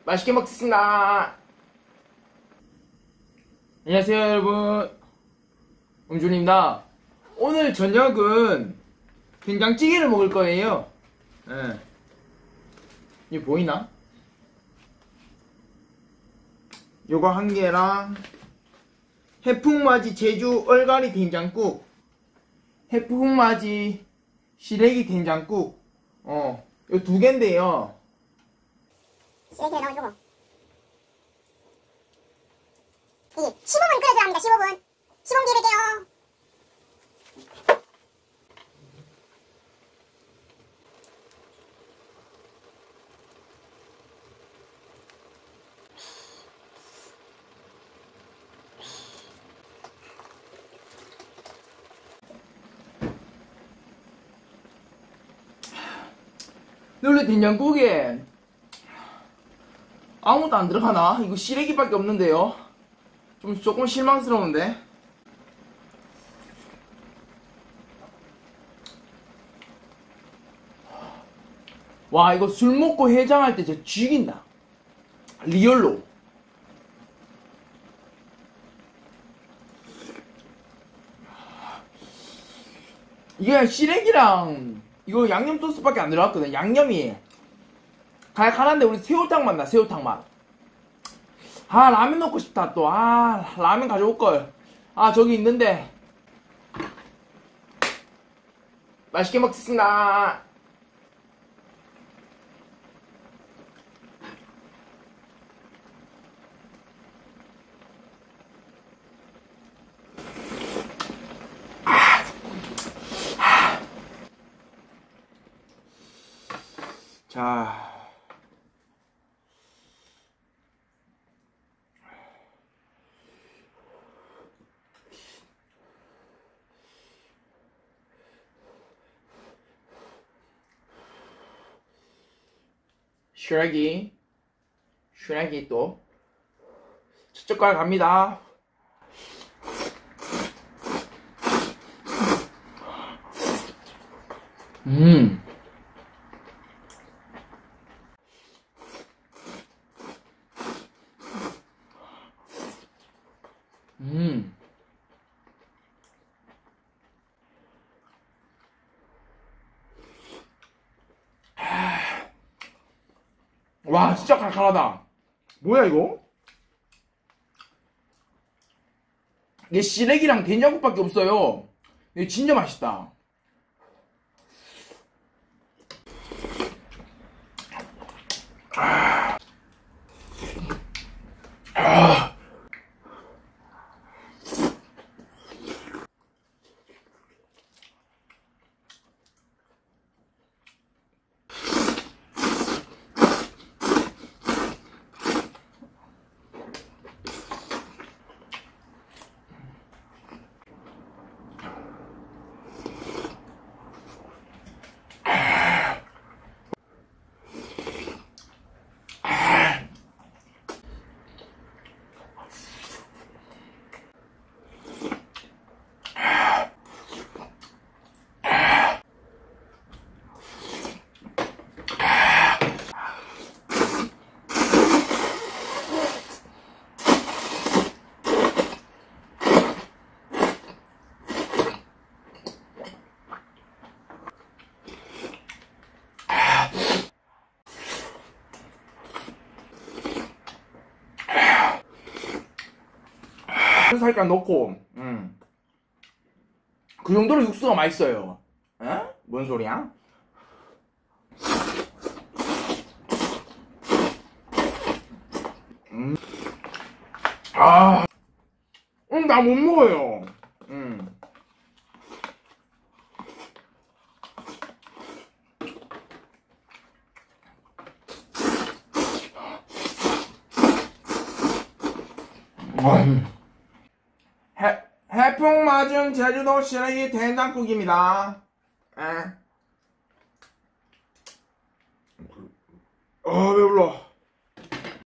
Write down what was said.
맛있게 먹겠습니다. 안녕하세요 여러분, 음준입니다. 오늘 저녁은 된장찌개를 먹을 거예요. 예. 이거 보이나? 요거 한 개랑 해풍맞이 제주 얼갈이 된장국, 해풍맞이 시래기 된장국, 요 두 개인데요. 시래기를 넣어주고 이 15분 끓여줘야 합니다. 15분 15분 뒤에 뵐게요. 원래 된장국에 아무것도 안 들어가나? 이거 시래기밖에 없는데요. 조금 실망스러운데. 와, 이거 술 먹고 해장할 때 진짜 죽인다. 리얼로. 이게 시래기랑 이거 양념 소스밖에 안 들어갔거든. 양념이 칼칼한데 우리 새우탕 맛나. 새우탕 맛. 아, 라면 넣고 싶다 또. 아, 라면 가져올걸. 아, 저기 있는데. 맛있게 먹겠습니다. 자, 슈렉이 또 저쪽까지 갑니다. 음. 와, 진짜 칼칼하다. 뭐야 이거? 이게 시래기랑 된장국밖에 없어요. 이게 진짜 맛있다. 살짝 넣고, 그 정도로 육수가 맛있어요. 에? 뭔 소리야? 아, 나 못 먹어요. 해풍 맞은 제주도 시래기 된장국입니다. 배불러.